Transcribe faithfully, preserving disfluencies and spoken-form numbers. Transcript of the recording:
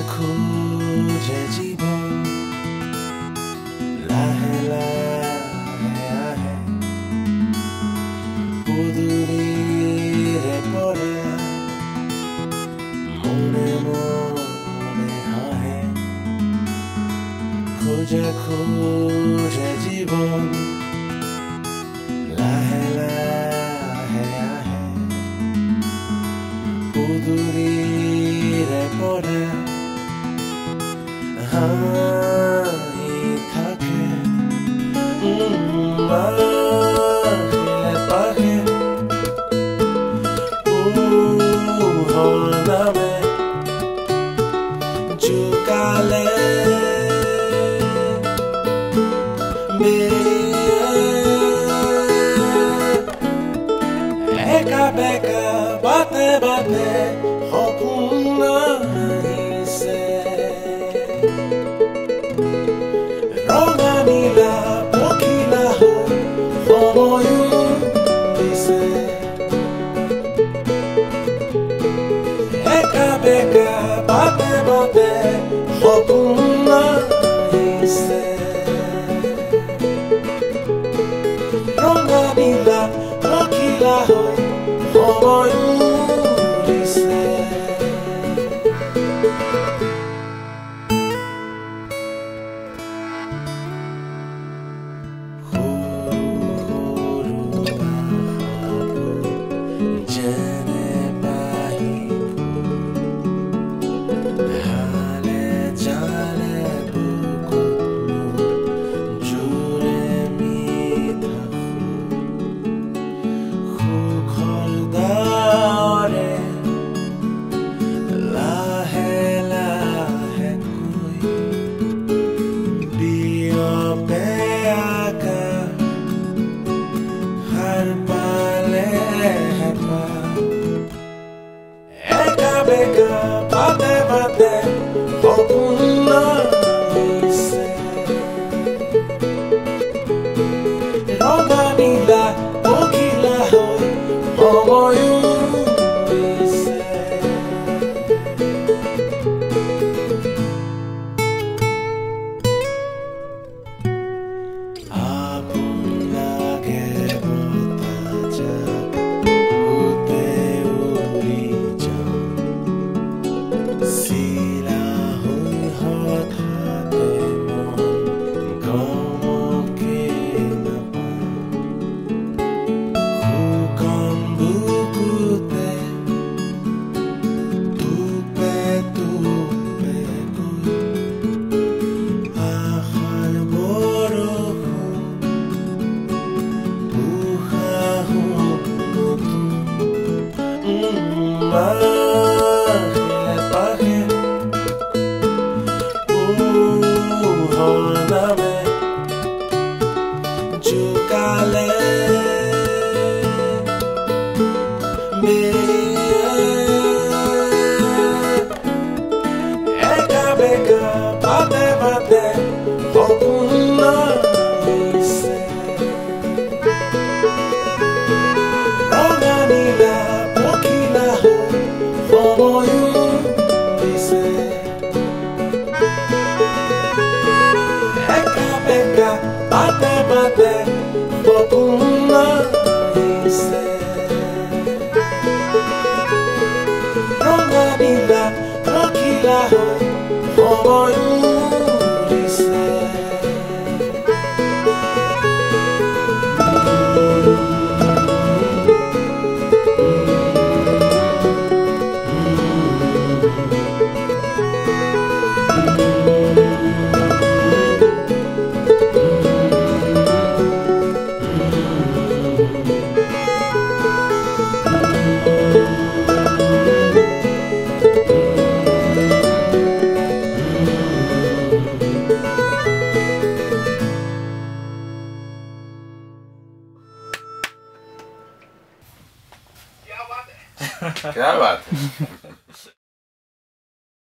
খোজে জীৱন লাহে লাহে আহে পদূলিৰে পৰা মনে মনে হাঁহে খোজে খোজে জীৱন লাহে লাহে আহে পদূলিৰে পৰা হাঁহি থাকে বাহিৰে পাখে পোহৰ নামে জোকালে একা বেকা বাটে বাটে সপোন আহিছে ৰঙা নীলা পখিলা হৈ সময়ো দিছে একা বেকা বাটে বাটে সপোন আহিছে ৰঙা নীলা পখিলা হৈ সময়ো দিছে যেনে পাহি হালে জালে বুকুত জোৰে মিঠা সুখৰ দাৰে লাহে লাহে কৈ বিয়পে আকাশ হাৰ পালে হেঁপা একা বেকা বাটে বাটে সপোন আহিছে ৰঙা নীলা পখিলা হৈ সময়ো দিছে আপোন লাগে বতাহজাক উতে উৰি যাওঁ চিলা হৈ হঠাতে মন গমকে নাপাওঁ শুকান বুকুতে টোপে টোপে গৈ আশাৰ বৰষুণ উশাহো নতুন বাহিৰে পাখে পোহৰ নামে জোকালে একা বেকা বাটে বাটে সপোন আহিছে ৰঙা নীলা পখিলা হৈ সময়ো দিছে একা বেকা বাটে বাটে সপোন আহিছে ৰঙা নীলা পখিলা হৈ সময়ো দিছে क्या बात है।